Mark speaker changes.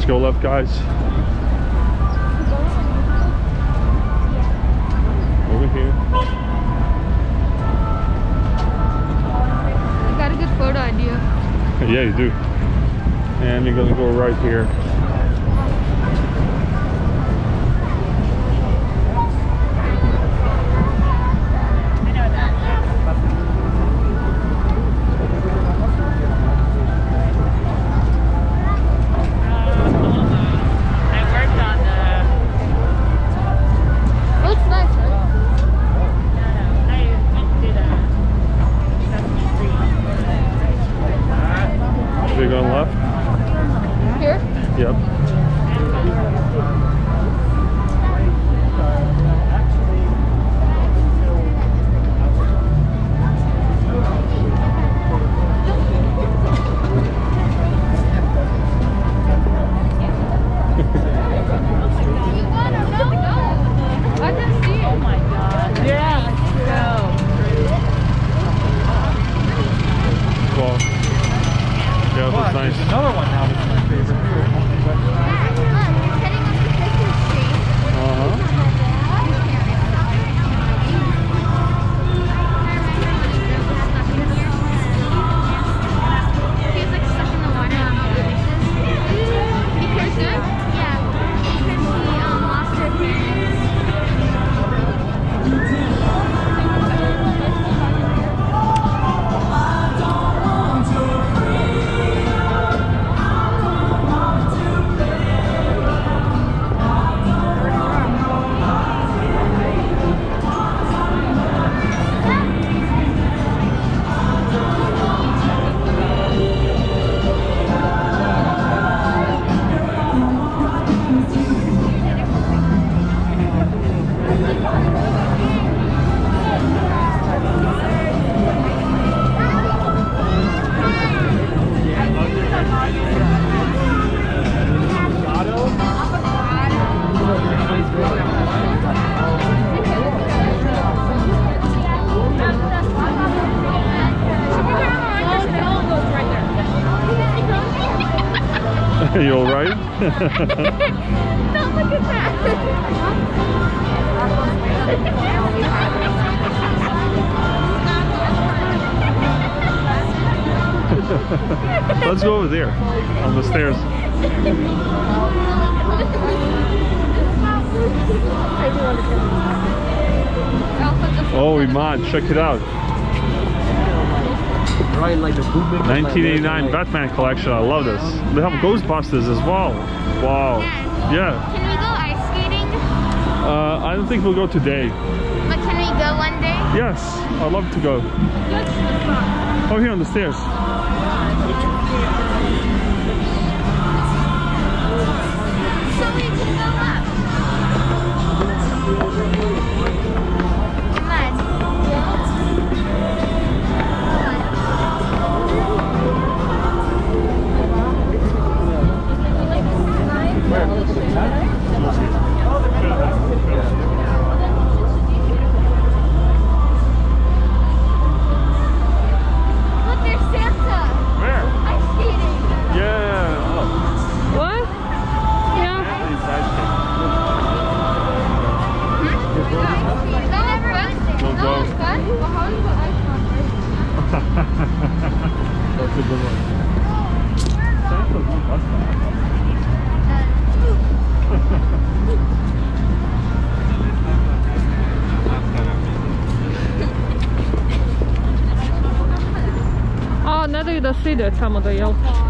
Speaker 1: Let's go left, guys. Over here.
Speaker 2: I got a good photo idea.
Speaker 1: Yeah, you do. And you're gonna go right here. You're going left?
Speaker 2: Here?
Speaker 1: Yep. Nice.
Speaker 3: Another one now that's my favorite.
Speaker 1: You alright?
Speaker 2: Don't look at that.
Speaker 1: Let's go over there on the stairs. Oh, Iman, check it out.
Speaker 3: Right, like the
Speaker 1: 1989 Batman collection. I love this. They have Ghostbusters as well. Wow. Yeah.
Speaker 2: Can we go ice skating?
Speaker 1: I don't think we'll go today.
Speaker 2: But can we go one day?
Speaker 1: Yes, I'd love to go. Over here on the stairs.
Speaker 2: So we can go up. Come on. Look, there's Santa.
Speaker 1: Where?
Speaker 2: Ice skating.
Speaker 1: Yeah.
Speaker 2: What? Yeah.
Speaker 1: We'll go. That's a good one.
Speaker 4: 아, 나도 이거 쓰이들 참아도 요.